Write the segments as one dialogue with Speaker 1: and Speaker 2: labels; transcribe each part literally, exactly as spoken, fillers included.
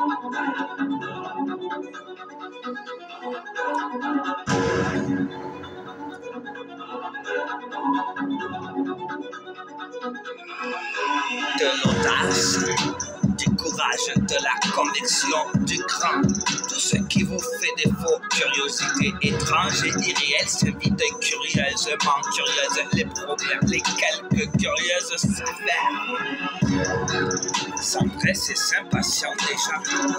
Speaker 1: De l'audace, du courage, de la conviction, du cran. Tout ce qui vous fait défaut, curiosité étrange et irréelle, se vide curieusement curieuse. Les problèmes, les quelques curieuses s'avèrent. S'empresse et s'impatiente déjà.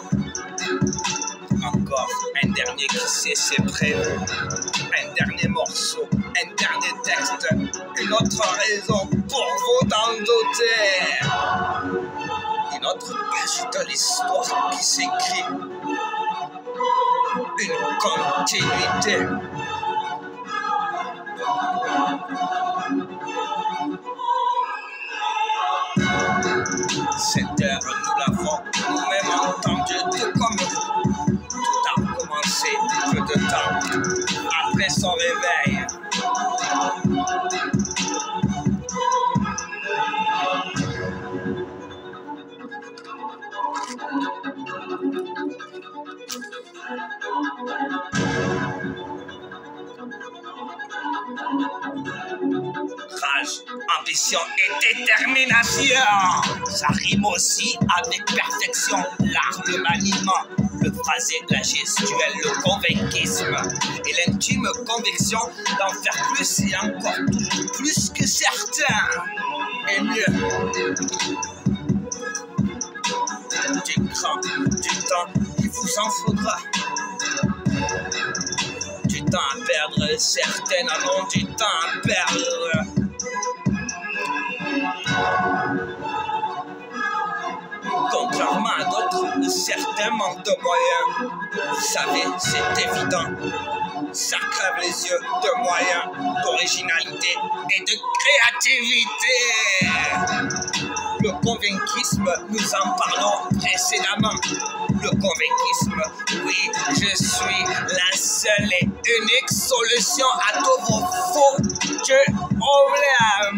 Speaker 1: Encore un dernier qui sait ses prénoms, un dernier morceau, un dernier texte, une autre raison pour vous d'en douter. Une autre page de l'histoire qui s'écrit, une continuité. Cette heure, nous l'avons nous-mêmes entendue, tout comme vous. Tout a recommencé peu de temps après son réveil. Rage, ambition et détermination. Ça rime aussi avec perfection. L'art, le maniement, le phrasé, la gestuelle, le convainquisme et l'intime conviction d'en faire plus et encore toujours plus que certains. Et mieux. Du cran, du temps, il vous en faudra. Du temps à perdre, certaines en ont du temps à perdre. Contrairement à d'autres, certains manquent de moyens. Vous savez, c'est évident. Ça crève les yeux de moyens, d'originalité et de créativité. Le convainquisme, nous en parlons précédemment. Le convainquisme, oui, je suis la seule et unique solution à tous vos faux problèmes.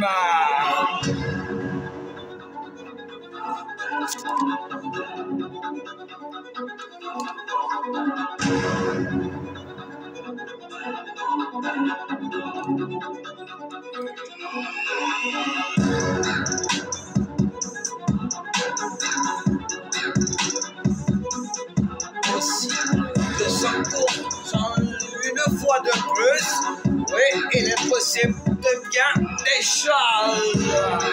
Speaker 1: Aussi que son cours une fois de plus, oui, il est possible de bien des choses.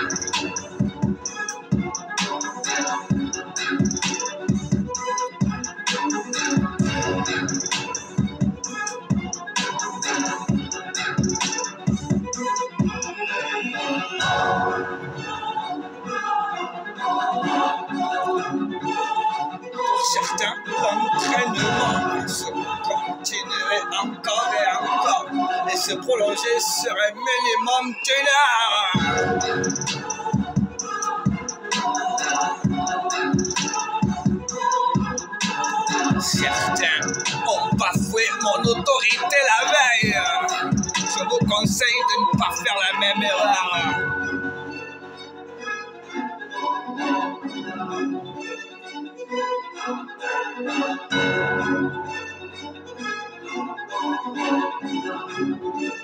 Speaker 1: Pour certains, l'entraînement se continuerait encore et encore et se prolonger serait minimum d'une heure. Certains ont bafoué mon autorité la veille. Je vous conseille de ne pas faire la même erreur. Thank you.